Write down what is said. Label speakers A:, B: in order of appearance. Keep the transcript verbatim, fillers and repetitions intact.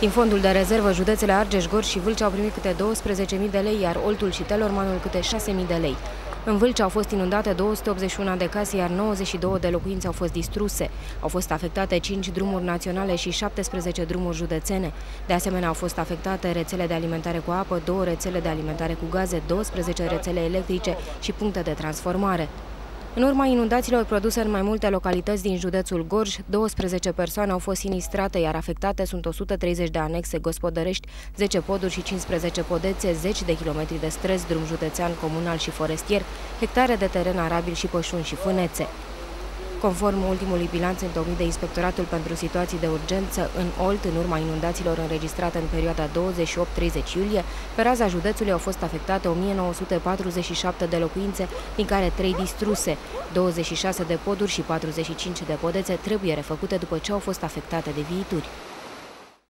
A: Din fondul de rezervă, județele Argeș, Gorj și Vâlcea au primit câte douăsprezece mii de lei, iar Oltul și Telormanul câte șase mii de lei. În Vâlcea au fost inundate două sute optzeci și unu de case, iar nouăzeci și două de locuințe au fost distruse. Au fost afectate cinci drumuri naționale și șaptesprezece drumuri județene. De asemenea, au fost afectate rețele de alimentare cu apă, două rețele de alimentare cu gaze, douăsprezece rețele electrice și puncte de transformare. În urma inundațiilor produse în mai multe localități din județul Gorj, douăsprezece persoane au fost sinistrate, iar afectate sunt o sută treizeci de anexe gospodărești, zece poduri și cincisprezece podețe, zeci de kilometri de străzi, drum județean, comunal și forestier, hectare de teren arabil și pășuni și fânețe. Conform ultimului bilanț întocmit de Inspectoratul pentru Situații de Urgență, în Olt, în urma inundațiilor înregistrate în perioada douăzeci și opt treizeci iulie, pe raza județului au fost afectate o mie nouă sute patruzeci și șapte de locuințe, din care trei distruse. douăzeci și șase de poduri și patruzeci și cinci de podețe trebuie refăcute după ce au fost afectate de viituri.